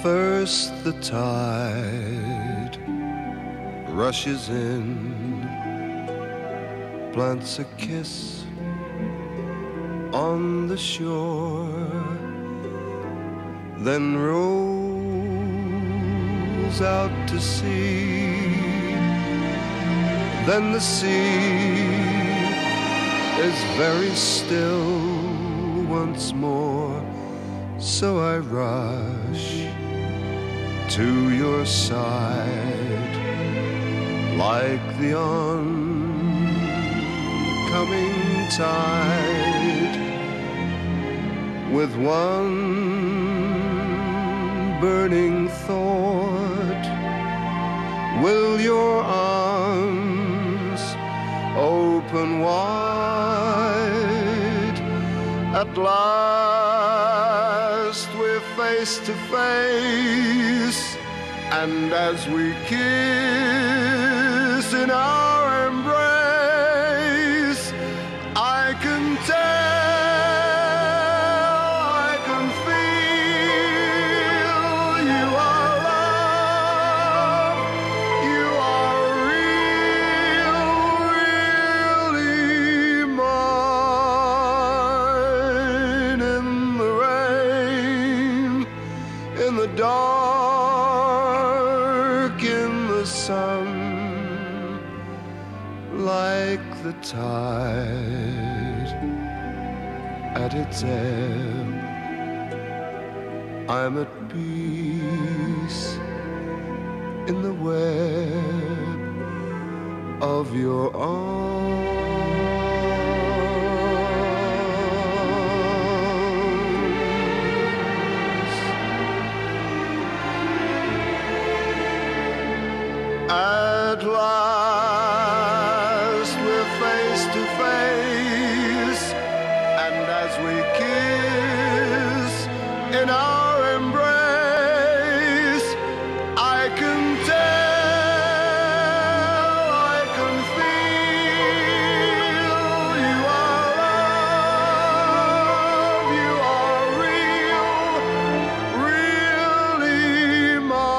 First the tide rushes in, plants a kiss on the shore, then rolls out to sea. Then the sea is very still once more, so I rush to your side like the oncoming tide, with one burning thought: will your arms open wide? At last we're face to face, and as we kiss in our embrace, I can tell, I can feel you are love, you are really mine. In the rain, in the dark, in the sun, like the tide at its ebb, I'm at peace in the web of your arms. At last we're face to face, and as we kiss in our embrace, I can tell, I can feel you are love, you are really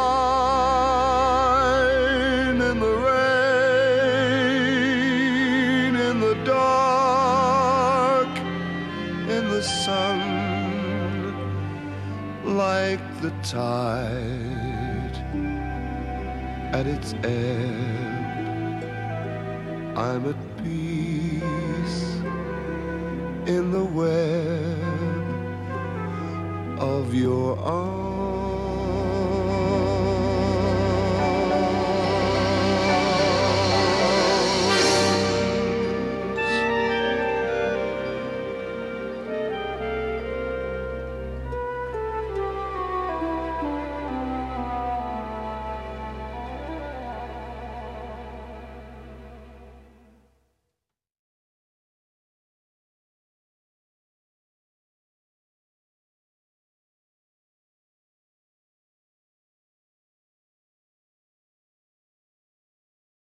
mine. In the rain, in the dark, in the sun, like the tide at its ebb, I'm at peace in the web of your arms.